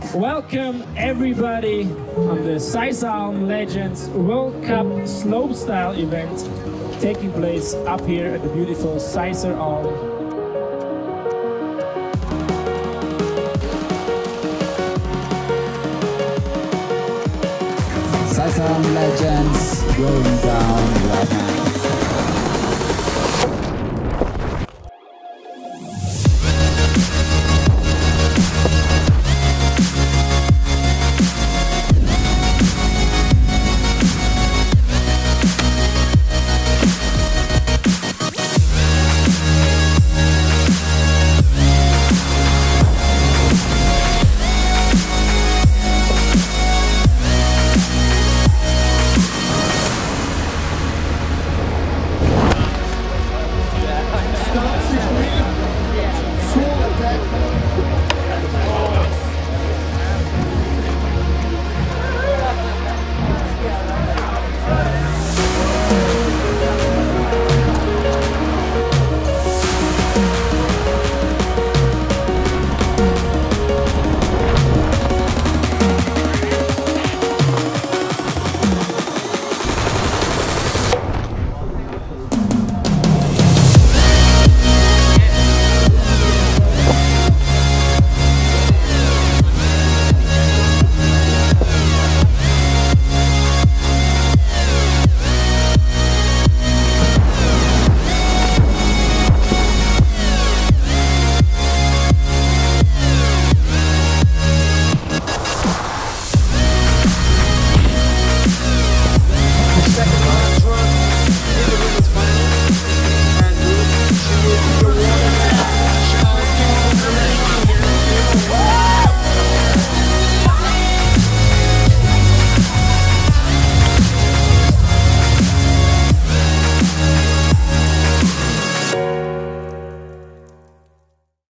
Welcome everybody on the Seiser Alm Legends World Cup Slopestyle event taking place up here at the beautiful Seiser Alm. Seiser Alm Legends going down right now.